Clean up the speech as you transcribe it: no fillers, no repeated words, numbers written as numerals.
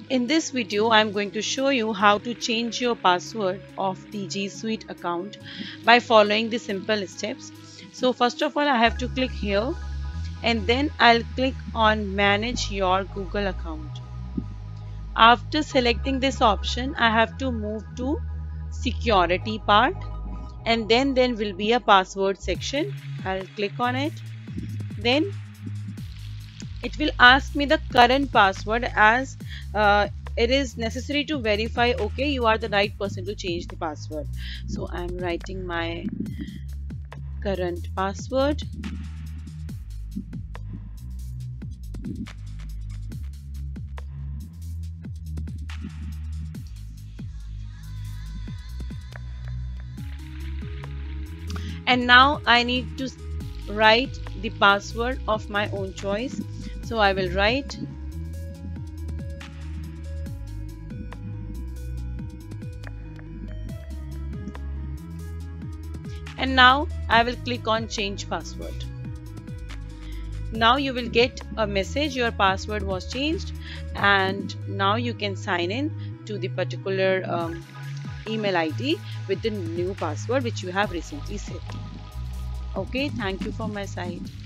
In this video, I am going to show you how to change your password of the G Suite account by following the simple steps. So first of all, I have to click here and then I'll click on manage your Google account. After selecting this option, I have to move to security part and then there will be a password section. I'll click on it. Then it will ask me the current password as it is necessary to verify okay you are the right person to change the password. So I'm writing my current password. And now I need to write the password of my own choice. So I will write and now I will click on change password. Now you will get a message your password was changed and now you can sign in to the particular email ID with the new password which you have recently set. Okay, thank you from my side.